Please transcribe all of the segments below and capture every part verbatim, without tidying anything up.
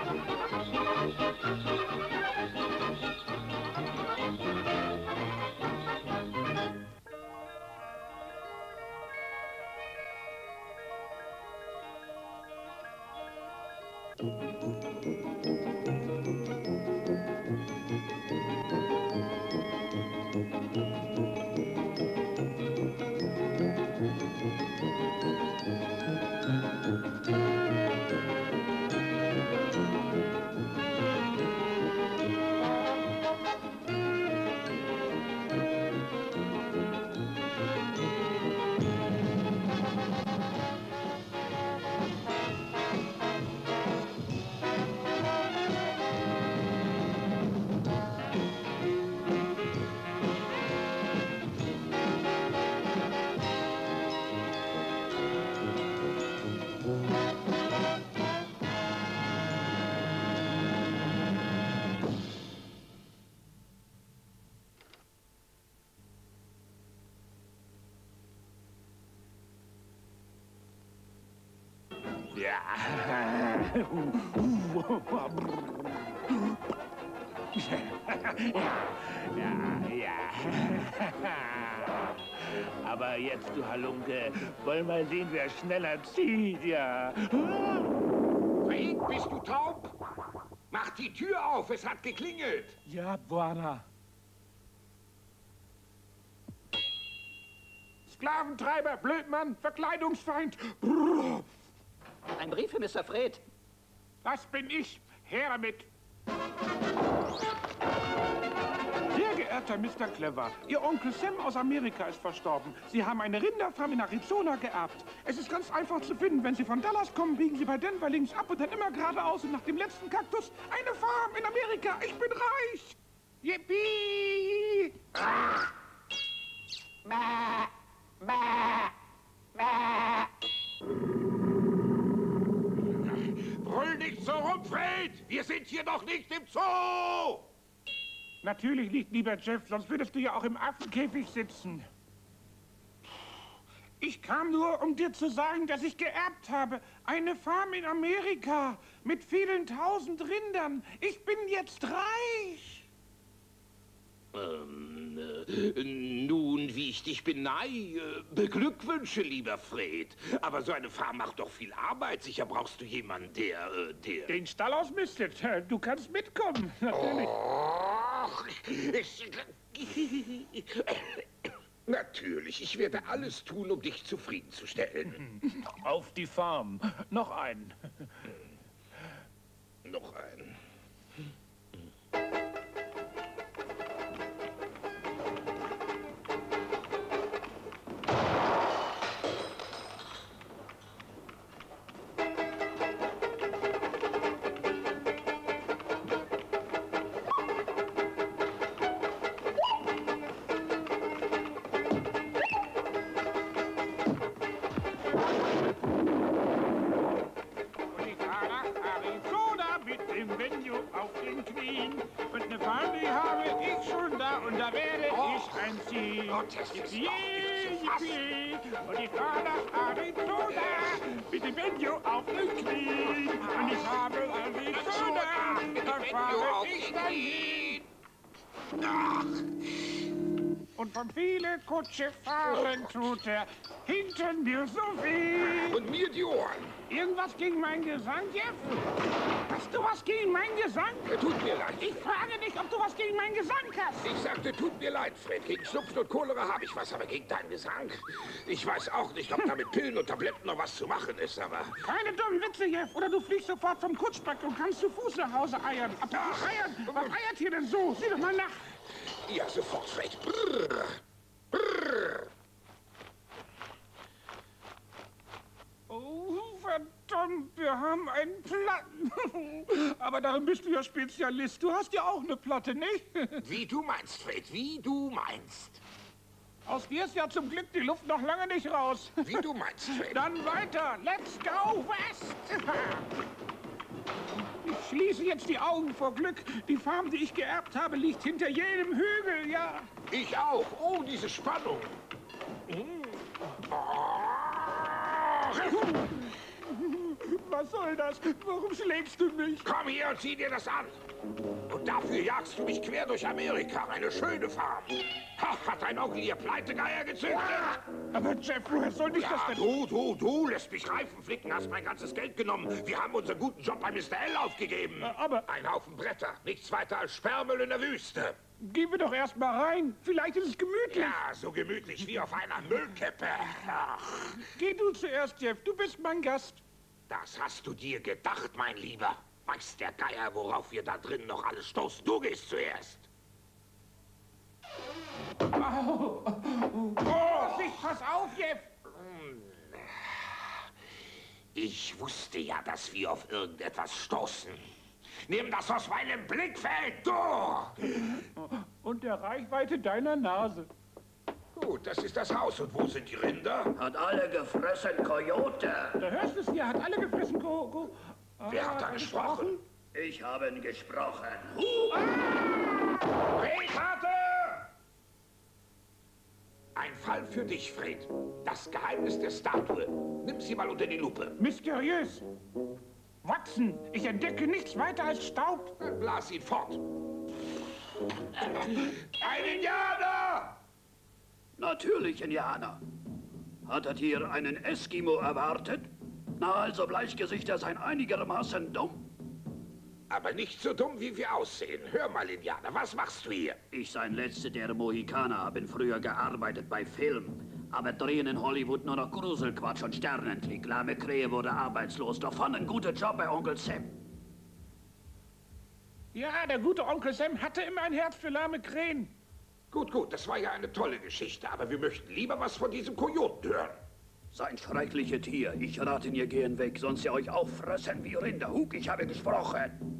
Ja. Ja, ja. Aber jetzt, du Halunke, wollen wir sehen, wer schneller zieht, ja. Fred, bist du taub? Mach die Tür auf, es hat geklingelt. Ja, Buana. Sklaventreiber, Blödmann, Verkleidungsfeind. Brrr. Ein Brief für Mister Fred. Das bin ich. Her damit. Sehr geehrter Mister Clever, Ihr Onkel Sam aus Amerika ist verstorben. Sie haben eine Rinderfarm in Arizona geerbt. Es ist ganz einfach zu finden. Wenn Sie von Dallas kommen, biegen Sie bei Denver links ab und dann immer geradeaus und nach dem letzten Kaktus eine Farm in Amerika. Ich bin reich. Yippie! Ah. Bah, bah, bah. Brüll nicht so rum, Fred! Wir sind hier doch nicht im Zoo! Natürlich nicht, lieber Jeff, sonst würdest du ja auch im Affenkäfig sitzen. Ich kam nur, um dir zu sagen, dass ich geerbt habe. Eine Farm in Amerika mit vielen tausend Rindern. Ich bin jetzt reich. Ähm, äh, nun, wie ich dich beneide, beglückwünsche, lieber Fred. Aber so eine Farm macht doch viel Arbeit. Sicher brauchst du jemanden, der, äh, der... Den Stall ausmistet. Du kannst mitkommen, natürlich. Och, ich... Natürlich, ich werde alles tun, um dich zufriedenzustellen. Auf die Farm. Noch einen. Noch einen. Und ich fahre nach Arizona mit dem Venue auf den Knien. Und ich habe Arizona, da fahre ich dahin. Und von viele Kutsche fahren tut er hinter mir so weh. Und mir die Ohren. Irgendwas gegen meinen Gesang, Jeff? Hast du was gegen meinen Gesang? Tut mir leid. Ich frage dich, ob du was gegen meinen Gesang hast. Ich sagte, tut mir leid, Fred. Gegen Schnupfen und Cholera habe ich was, aber gegen deinen Gesang? Ich weiß auch nicht, ob da mit Pillen und Tabletten noch was zu machen ist, aber... Keine dummen Witze, Jeff. Oder du fliegst sofort vom Kutschback und kannst zu Fuß nach Hause eiern. Apropos eiern, was eiert hier denn so? Sieh doch mal nach. Ja, sofort, Fred. Brrr. Brrr. Oh, verdammt, wir haben einen Platten. Aber darin bist du ja Spezialist. Du hast ja auch eine Platte, nicht? Wie du meinst, Fred, wie du meinst. Aus dir ist ja zum Glück die Luft noch lange nicht raus. Wie du meinst, Fred. Dann weiter. Let's go west. Ich schließe jetzt die Augen vor Glück. Die Farm, die ich geerbt habe, liegt hinter jedem Hügel, ja. Ich auch. Oh, diese Spannung. Mm. Oh. was soll das? Warum schlägst du mich? Komm hier und zieh dir das an. Und dafür jagst du mich quer durch Amerika. Eine schöne Farm. Ha, hat dein Onkel hier Pleitegeier gezüchtet? Aber Jeff, woher soll ich Ja, das denn... du, du, du lässt mich Reifen flicken, hast mein ganzes Geld genommen. Wir haben unseren guten Job bei Mister L aufgegeben. Aber... Ein Haufen Bretter, nichts weiter als Sperrmüll in der Wüste. Gehen wir doch erst mal rein. Vielleicht ist es gemütlich. Ja, so gemütlich wie auf einer Müllkippe. Ach, Geh du zuerst, Jeff. Du bist mein Gast. das hast du dir gedacht, mein Lieber. Weiß der Geier, worauf wir da drin noch alles stoßen. Du gehst zuerst. Oh, Vorsicht, pass auf, Jeff. Ich wusste ja, dass wir auf irgendetwas stoßen. Nimm das aus meinem Blickfeld, du! Und der Reichweite deiner Nase. Gut, das ist das Haus. Und wo sind die Rinder? Hat alle gefressen, Coyote. Da hörst du es hier, hat alle gefressen. Go, go. Ah, Wer hat da gesprochen? Ich habe gesprochen. Rehkarte! Ein Fall für dich, Fred. Das Geheimnis der Statue. Nimm sie mal unter die Lupe. Mysteriös. Watson, ich entdecke nichts weiter als Staub. Dann blas ihn fort. Ein Indianer! Natürlich, Indianer. Hattet ihr einen Eskimo erwartet? Na, also Bleichgesichter seien einigermaßen dumm. Aber nicht so dumm, wie wir aussehen. Hör mal, Indianer, was machst du hier? Ich sein Letzter der Mohikaner, haben früher gearbeitet bei Film. Aber drehen in Hollywood nur noch Gruselquatsch und Sternentrick. Lahme Krähe wurde arbeitslos, doch fand einen guten Job bei Onkel Sam. Ja, der gute Onkel Sam hatte immer ein Herz für lahme Krähen. Gut, gut, das war ja eine tolle Geschichte, aber wir möchten lieber was von diesem Kojoten hören. Sein schreckliche Tier. Ich rate ihn, ihr gehen weg, sonst ihr euch auffressen wie Rinder. Hug, ich habe gesprochen.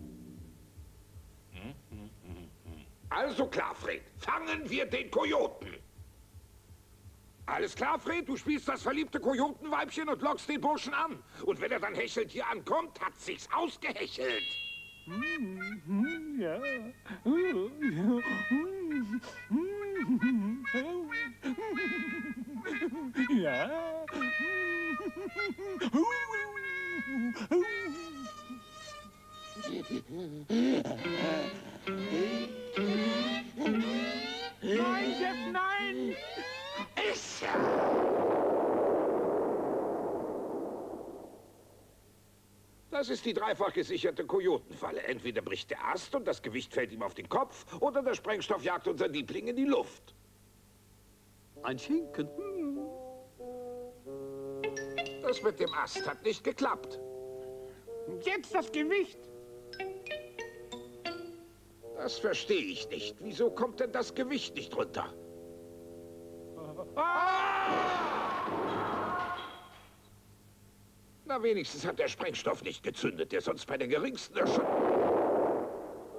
Also klar, Fred, fangen wir den Kojoten. Alles klar, Fred, du spielst das verliebte Kojotenweibchen und lockst den Burschen an. Und wenn er dann hechelnd hier ankommt, hat sich's ausgehechelt. Ja. Ja. Nein, Jeff, nein! Ist er! Das ist die dreifach gesicherte Kojotenfalle. Entweder bricht der Ast und das Gewicht fällt ihm auf den Kopf, oder der Sprengstoff jagt unser Liebling in die Luft. Ein Schinken. Das mit dem Ast hat nicht geklappt. Jetzt das Gewicht! Das verstehe ich nicht. Wieso kommt denn das Gewicht nicht runter? Na, wenigstens hat der Sprengstoff nicht gezündet, der sonst bei der geringsten Erschütterung...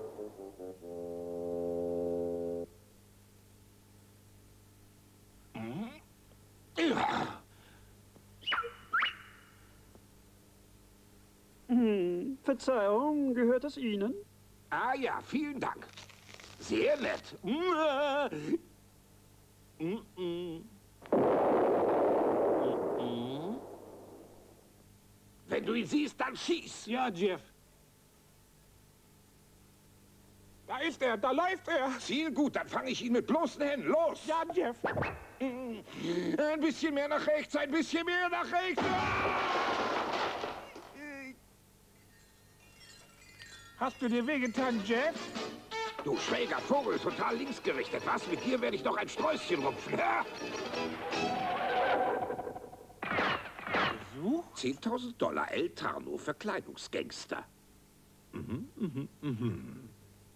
Ja. Hm, Verzeihung, gehört es Ihnen? Ah ja, vielen Dank. Sehr nett. Mm, mm, mm. Wenn du ihn siehst, dann schieß. Ja, Jeff. Da ist er, da läuft er. Ziel gut, dann fange ich ihn mit bloßen Händen. Los! Ja, Jeff. Ein bisschen mehr nach rechts, ein bisschen mehr nach rechts. Hast du dir wehgetan, Jeff? Du schräger Vogel, total linksgerichtet. Was? Mit dir werde ich doch ein Sträußchen rupfen. Ja? Besuch? zehntausend Dollar El Tarno für Kleidungsgangster. Mhm, mhm, mhm.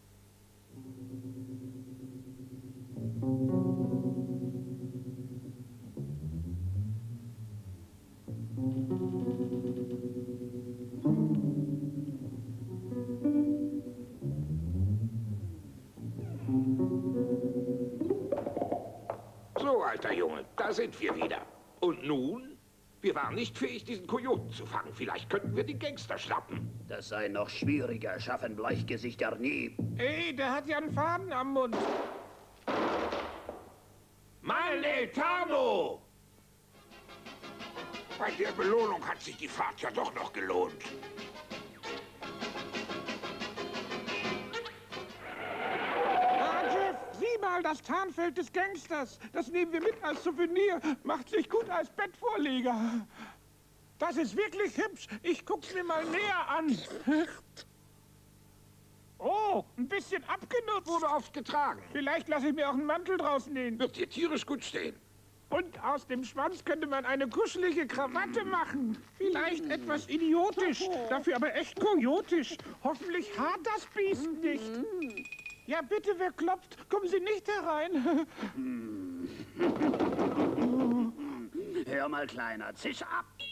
So, alter Junge, da sind wir wieder. Und nun? Wir waren nicht fähig, diesen Kojoten zu fangen. Vielleicht könnten wir die Gangster schnappen. Das sei noch schwieriger, schaffen Bleichgesichter nie. Ey, der hat ja einen Faden am Mund. Mein El Tarno! Bei der Belohnung hat sich die Fahrt ja doch noch gelohnt. Ah, Jeff, sieh mal, das Tarnfeld des Gangsters. Das nehmen wir mit als Souvenir. Macht sich gut als Bettvorleger. Das ist wirklich hübsch. Ich guck's mir mal näher an. Oh, ein bisschen abgenutzt. Wurde oft getragen. Vielleicht lasse ich mir auch einen Mantel draus nähen. Wird dir tierisch gut stehen. Und aus dem Schwanz könnte man eine kuschelige Krawatte machen. Vielleicht etwas idiotisch, dafür aber echt kojotisch. Hoffentlich hart das Biest nicht. Ja, bitte, wer klopft? Kommen Sie nicht herein. Hör mal, Kleiner, zisch ab.